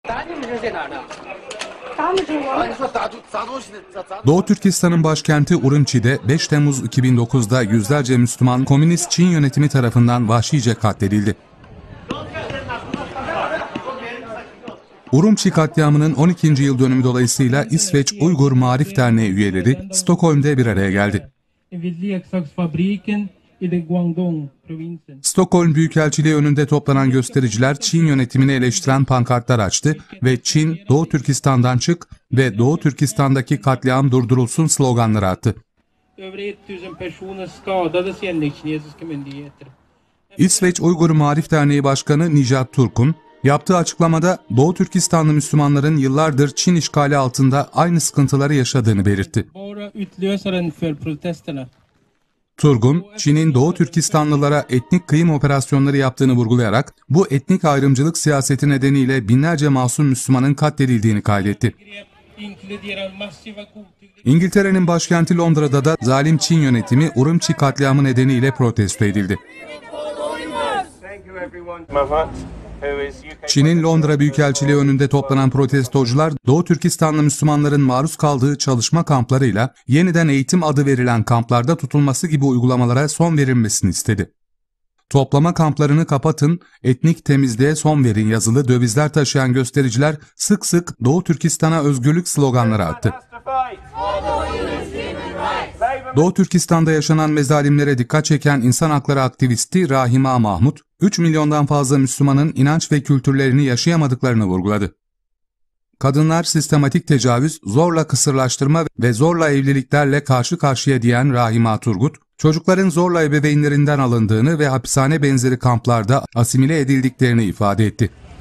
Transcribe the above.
Doğu Türkistan'ın başkenti Urumçi'de 5 Temmuz 2009'da yüzlerce Müslüman Komünist Çin yönetimi tarafından vahşice katledildi. Urumçi katliamının 12. yıl dönümü dolayısıyla İsveç Uygur Maarif Derneği üyeleri Stockholm'de bir araya geldi. Stockholm Büyükelçiliği önünde toplanan göstericiler Çin yönetimini eleştiren pankartlar açtı ve "Çin, Doğu Türkistan'dan çık" ve "Doğu Türkistan'daki katliam durdurulsun" sloganları attı. İsveç Uygur Maarif Derneği Başkanı Nijat Turkun, yaptığı açıklamada Doğu Türkistanlı Müslümanların yıllardır Çin işgali altında aynı sıkıntıları yaşadığını belirtti. Turgun, Çin'in Doğu Türkistanlılara etnik kıyım operasyonları yaptığını vurgulayarak bu etnik ayrımcılık siyaseti nedeniyle binlerce masum Müslümanın katledildiğini kaydetti. İngiltere'nin başkenti Londra'da da zalim Çin yönetimi Urumçi katliamı nedeniyle protesto edildi. Çin'in Londra Büyükelçiliği önünde toplanan protestocular, Doğu Türkistanlı Müslümanların maruz kaldığı çalışma kamplarıyla yeniden eğitim adı verilen kamplarda tutulması gibi uygulamalara son verilmesini istedi. "Toplama kamplarını kapatın, etnik temizliğe son verin" yazılı dövizler taşıyan göstericiler sık sık "Doğu Türkistan'a özgürlük" sloganları attı. Doğu Türkistan'da yaşanan mezalimlere dikkat çeken insan hakları aktivisti Rahima Mahmut, 3 milyondan fazla Müslümanın inanç ve kültürlerini yaşayamadıklarını vurguladı. "Kadınlar sistematik tecavüz, zorla kısırlaştırma ve zorla evliliklerle karşı karşıya" diyen Rahima Turgut, çocukların zorla ebeveynlerinden alındığını ve hapishane benzeri kamplarda asimile edildiklerini ifade etti.